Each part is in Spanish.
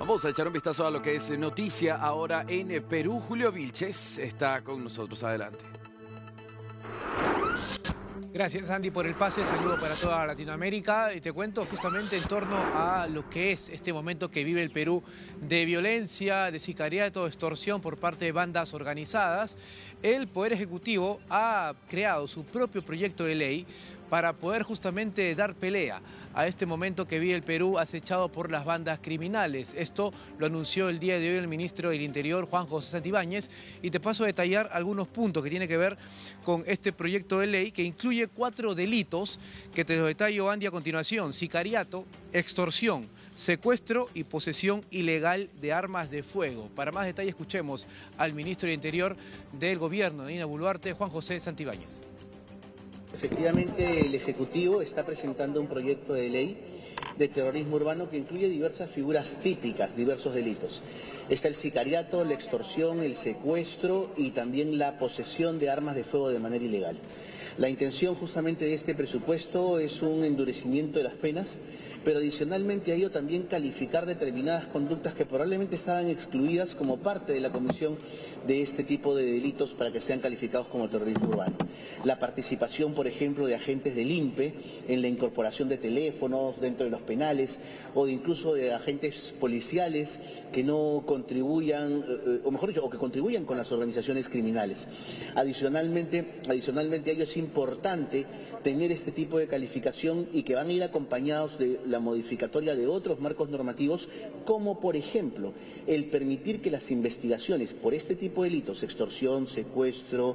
Vamos a echar un vistazo a lo que es noticia ahora en Perú. Julio Vilches está con nosotros. Adelante. Gracias, Andy, por el pase. Saludo para toda Latinoamérica. Y te cuento justamente en torno a lo que es este momento que vive el Perú de violencia, de sicariato, de extorsión por parte de bandas organizadas. El Poder Ejecutivo ha creado su propio proyecto de ley para poder justamente dar pelea a este momento que vive el Perú acechado por las bandas criminales. Esto lo anunció el día de hoy el ministro del Interior, Juan José Santibáñez, y te paso a detallar algunos puntos que tienen que ver con este proyecto de ley que incluye 4 delitos que te detallo, Andy, a continuación: sicariato, extorsión, secuestro y posesión ilegal de armas de fuego. Para más detalle escuchemos al ministro del Interior del Gobierno de Dina Boluarte, Juan José Santibáñez. Efectivamente, el Ejecutivo está presentando un proyecto de ley de terrorismo urbano que incluye diversas figuras típicas, diversos delitos. Está el sicariato, la extorsión, el secuestro y también la posesión de armas de fuego de manera ilegal. La intención justamente de este presupuesto es un endurecimiento de las penas, pero adicionalmente a ello también calificar determinadas conductas que probablemente estaban excluidas como parte de la comisión de este tipo de delitos para que sean calificados como terrorismo urbano. La participación, por ejemplo, de agentes del INPE en la incorporación de teléfonos dentro de los penales o de incluso de agentes policiales que no contribuyan, o mejor dicho, o que contribuyan con las organizaciones criminales. Adicionalmente a ello es importante tener este tipo de calificación y que van a ir acompañados de la modificatoria de otros marcos normativos, como por ejemplo el permitir que las investigaciones por este tipo de delitos, extorsión, secuestro,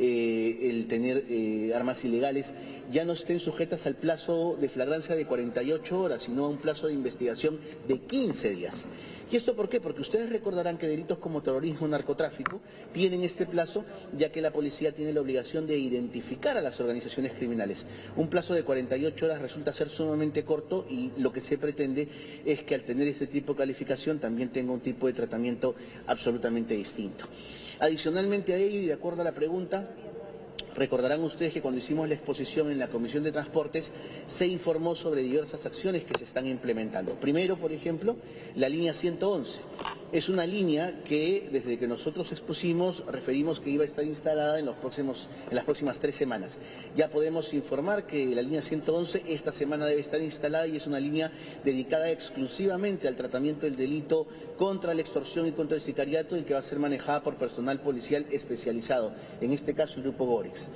el tener armas ilegales, ya no estén sujetas al plazo de flagrancia de 48 horas, sino a un plazo de investigación de 15 días. ¿Y esto por qué? Porque ustedes recordarán que delitos como terrorismo, narcotráfico, tienen este plazo, ya que la policía tiene la obligación de identificar a las organizaciones criminales. Un plazo de 48 horas resulta ser sumamente corto y lo que se pretende es que al tener este tipo de calificación también tenga un tipo de tratamiento absolutamente distinto. Adicionalmente a ello, y de acuerdo a la pregunta, recordarán ustedes que cuando hicimos la exposición en la Comisión de Transportes se informó sobre diversas acciones que se están implementando. Primero, por ejemplo, la línea 111. Es una línea que desde que nosotros expusimos referimos que iba a estar instalada en las próximas 3 semanas. Ya podemos informar que la línea 111 esta semana debe estar instalada y es una línea dedicada exclusivamente al tratamiento del delito contra la extorsión y contra el sicariato y que va a ser manejada por personal policial especializado, en este caso el Grupo Gorex.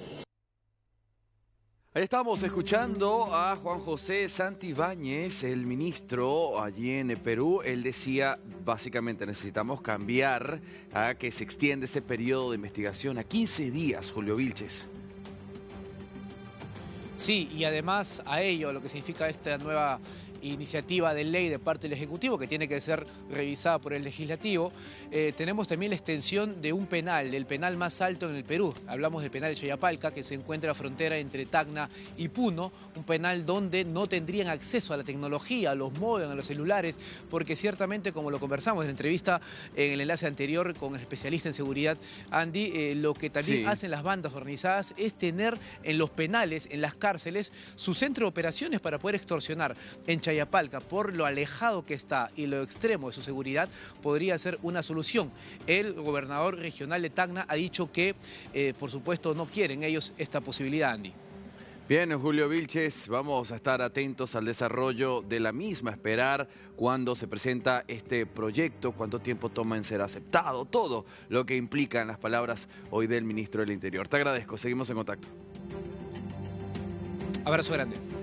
Ahí estamos escuchando a Juan José Santibáñez, el ministro allí en Perú. Él decía, básicamente necesitamos cambiar a que se extienda ese periodo de investigación a 15 días, Julio Vilches. Sí, y además a ello, lo que significa esta nueva iniciativa de ley de parte del Ejecutivo, que tiene que ser revisada por el Legislativo, tenemos también la extensión de un penal, el penal más alto en el Perú. Hablamos del penal de Chayapalca, que se encuentra a la frontera entre Tacna y Puno, un penal donde no tendrían acceso a la tecnología, a los módems, a los celulares, porque ciertamente, como lo conversamos en la entrevista en el enlace anterior con el especialista en seguridad, Andy, lo que también hacen las bandas organizadas es tener en los penales, en las cárceles, su centro de operaciones para poder extorsionar. En Chayapalca, por lo alejado que está y lo extremo de su seguridad, podría ser una solución. El gobernador regional de Tacna ha dicho que, por supuesto, no quieren ellos esta posibilidad, Andy. Bien, Julio Vilches, vamos a estar atentos al desarrollo de la misma, esperar cuándo se presenta este proyecto, cuánto tiempo toma en ser aceptado, todo lo que implican las palabras hoy del ministro del Interior. Te agradezco, seguimos en contacto. Abrazo grande.